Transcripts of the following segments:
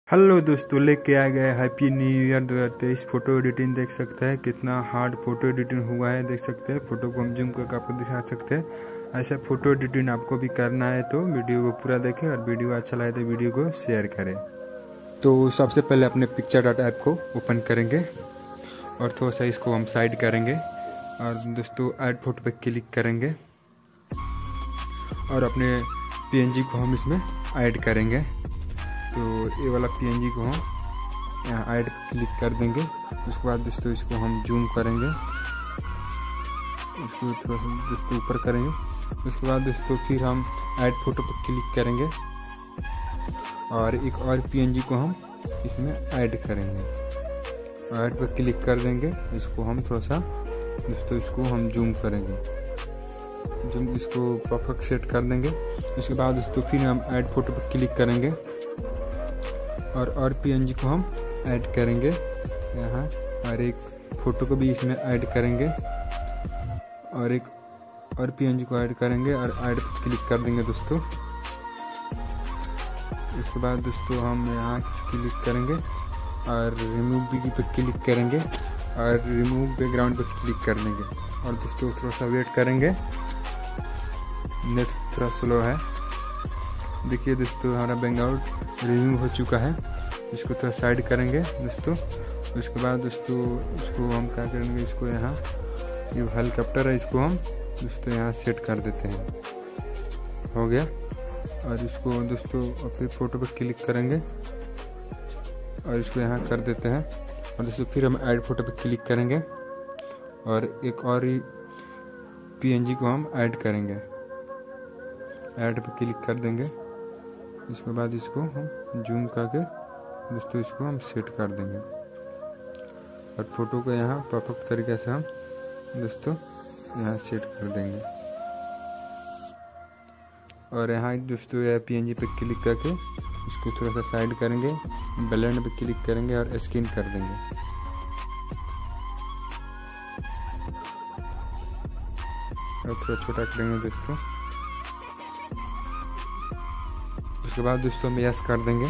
Hello दोस्तों, लेके आ गए happy new year 2023। Photo editing देख सकते हैं कितना हार्ड फोटो एडिटिंग हुआ है। देख सकते हैं फोटो को हम जूम करके आपको दिखा सकते हैं। ऐसा फोटो एडिटिंग आपको भी करना है तो वीडियो को पूरा देखें और वीडियो अच्छा लगे तो वीडियो को शेयर करें। तो सबसे पहले अपने पिक्चर डॉट ऐप को ओपन करेंगे और थोड़ा सा इसको हम साइड करेंगे और दोस्तों ऐड फोटो पे क्लिक करेंगे और अपने PNG को हम इसमें ऐड करेंगे। तो ये वाला PNG को हम यहाँ ऐड क्लिक कर देंगे। उसके बाद दोस्तों इसको हम जूम करेंगे, इसको थोड़ा सा दोस्तों ऊपर करेंगे। उसके बाद दोस्तों फिर हम ऐड फोटो पर क्लिक करेंगे और एक और PNG को हम इसमें ऐड करेंगे। ऐड पर क्लिक कर देंगे, इसको हम थोड़ा सा दोस्तों इसको हम जूम करेंगे, जूम इसको परफेक्ट सेट कर देंगे। उसके बाद दोस्तों फिर हम ऐड फोटो पर क्लिक करेंगे और PNG को हम ऐड करेंगे यहाँ और एक फ़ोटो को भी इसमें ऐड करेंगे और एक और PNG को ऐड करेंगे और ऐड पर क्लिक कर देंगे दोस्तों। इसके बाद दोस्तों हम यहाँ क्लिक करेंगे और रिमूव भी पर क्लिक करेंगे और रिमूव बैकग्राउंड पर क्लिक कर देंगे और दोस्तों थोड़ा सा वेट करेंगे। नेट थोड़ा स्लो है। देखिए दोस्तों हमारा बैकग्राउंड रिमूव हो चुका है। इसको थोड़ा साइड करेंगे दोस्तों। उसके बाद दोस्तों इसको हम क्या करेंगे, इसको यहाँ ये हेलीकॉप्टर है, इसको हम दोस्तों यहाँ सेट कर देते हैं। हो गया। और इसको दोस्तों अपने फ़ोटो पर क्लिक करेंगे और इसको यहाँ कर देते हैं और दोस्तों फिर हम ऐड फोटो पर क्लिक करेंगे और एक और ही PNG को हम ऐड करेंगे। ऐड पर क्लिक कर देंगे। इसके बाद इसको हम जूम करके दोस्तों इसको हम सेट कर देंगे और फोटो को यहाँ परफेक्ट तरीके से हम दोस्तों यहाँ सेट कर देंगे। और यहाँ दोस्तों यह PNG पे क्लिक करके इसको थोड़ा सा साइड करेंगे, ब्लेंड पे क्लिक करेंगे और स्कैन कर देंगे। और थोड़ा छोटा करेंगे दोस्तों। उसके बाद दोस्तों हम यस कर देंगे।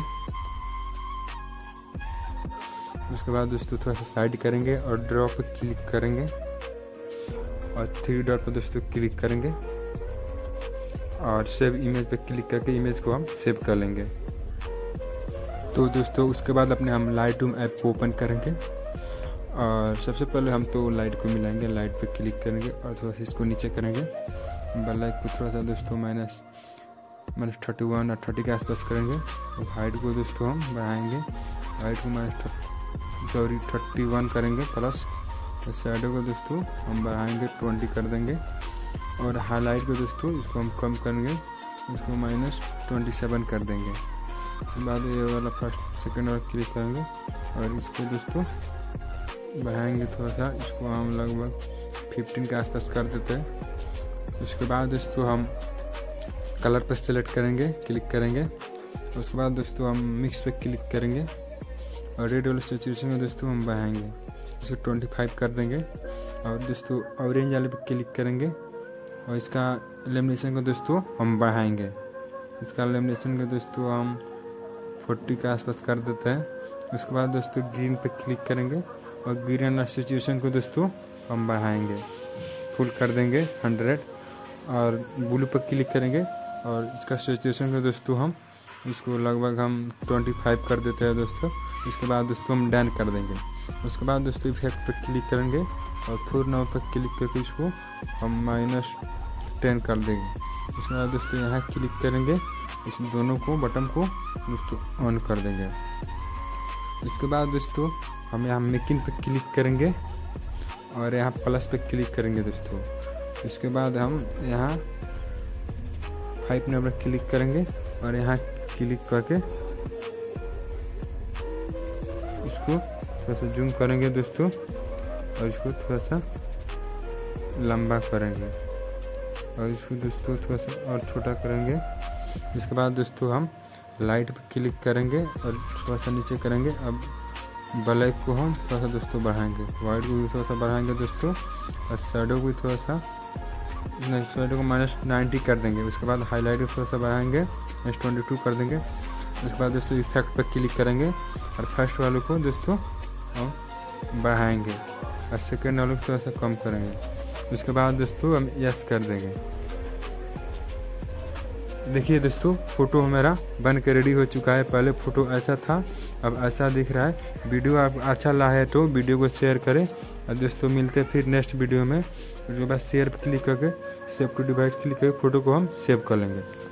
उसके बाद दोस्तों थोड़ा सा साइड करेंगे और ड्रॉ पे क्लिक करेंगे और 3 डॉट पर दोस्तों क्लिक करेंगे और सेव इमेज पे क्लिक करके इमेज को हम सेव कर लेंगे। तो दोस्तों उसके बाद अपने हम लाइटरूम ऐप को ओपन करेंगे और सबसे पहले हम तो लाइट को मिलाएंगे। लाइट पे क्लिक करेंगे और थोड़ा सा इसको नीचे करेंगे। ब्लैक को थोड़ा सा दोस्तों माइनस 31 और 30 के आसपास करेंगे और हाइट को दोस्तों हम बढ़ाएंगे। हाइट को 31 करेंगे प्लस। तो शैडो को दोस्तों हम बढ़ाएंगे 20 कर देंगे और हाईलाइट को दोस्तों इसको हम कम करेंगे, इसको -27 कर देंगे। उसके बाद ये वाला फर्स्ट सेकंड और क्लिक करेंगे और इसको दोस्तों बढ़ाएंगे थोड़ा सा, इसको हम लगभग 15 के आसपास कर देते हैं। उसके बाद दोस्तों हम कलर पर सेलेक्ट करेंगे, क्लिक करेंगे। उसके बाद दोस्तों हम मिक्स पे क्लिक करेंगे और रेड वाले सैचुरेशन में दोस्तों हम बढ़ाएंगे, इसको 25 कर देंगे। और दोस्तों ऑरेंज वाले पे क्लिक करेंगे और इसका लेमिनेशन को दोस्तों हम बढ़ाएंगे। इसका लेमिनेशन को दोस्तों हम 40 के आसपास कर देते हैं। उसके बाद दोस्तों ग्रीन पे क्लिक करेंगे और ग्रीन वाला सैचुरेशन को दोस्तों हम बढ़ाएंगे, फुल कर देंगे 100। और ब्लू पर क्लिक करेंगे और इसका सैचुरेशन को दोस्तों हम इसको लगभग हम 25 कर देते हैं दोस्तों। इसके बाद दोस्तों हम डन कर देंगे। उसके बाद दोस्तों इफेक्ट पर क्लिक करेंगे और 4 नाउ पर क्लिक करके इसको हम -10 कर देंगे। उसके बाद दोस्तों यहाँ क्लिक करेंगे, इस दोनों को बटन को दोस्तों ऑन कर देंगे। इसके बाद दोस्तों हम यहाँ मेकिंग पे क्लिक करेंगे और यहाँ प्लस पे क्लिक करेंगे दोस्तों। इसके बाद हम यहाँ 5 नंबर क्लिक करेंगे और यहाँ क्लिक करके इसको थोड़ा सा जूम करेंगे दोस्तों और इसको थोड़ा सा लंबा करेंगे और इसको दोस्तों थोड़ा सा और छोटा करेंगे। इसके बाद दोस्तों हम लाइट पर क्लिक करेंगे और थोड़ा सा नीचे करेंगे। अब ब्लैक को हम थोड़ा सा दोस्तों बढ़ाएंगे, वाइट को भी थोड़ा सा बढ़ाएंगे दोस्तों और शैडो को भी थोड़ा सा शैडो को -90 कर देंगे। उसके बाद हाईलाइट को थोड़ा सा बढ़ाएंगे, -22 कर देंगे उसके बाद दोस्तों इफेक्ट पर क्लिक करेंगे और फर्स्ट वालों को दोस्तों हम बढ़ाएंगे और सेकेंड वालों को थोड़ा सा कम करेंगे। उसके बाद दोस्तों हम यस कर देंगे। देखिए दोस्तों फ़ोटो हमारा बन के रेडी हो चुका है। पहले फ़ोटो ऐसा था, अब ऐसा दिख रहा है। वीडियो आप अच्छा लगा है तो वीडियो को शेयर करें और दोस्तों मिलते फिर नेक्स्ट वीडियो में। उसके बाद शेयर पर क्लिक करके सेव टू डिवाइस क्लिक करके फ़ोटो को हम सेव कर लेंगे।